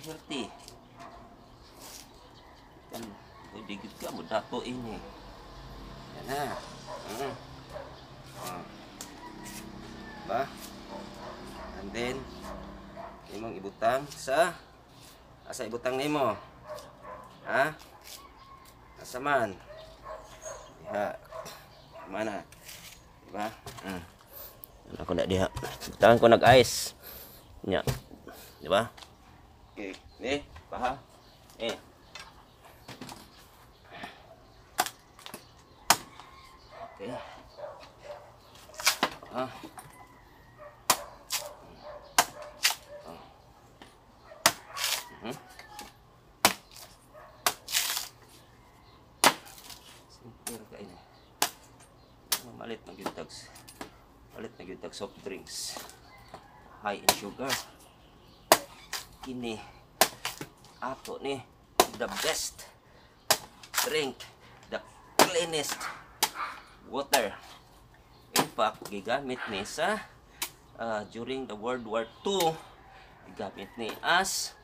healthy. Kan pwede gid ka mo dato ini. Yan na. Ba? And then imong ibutang sa asa ibutang nimo? Ha? Asa man? Diha. Mana? Diba? Ano ko na diha. Butangan ko nag-ice. Nya. Diba? Okay. Ni, paha. Okay. Simple ka ini. Malit na gyud tag soft drinks. High in sugar. Kini ato ni the best drink, the cleanest water. In fact, gigamit ni sa during the World War II, gigamit ni as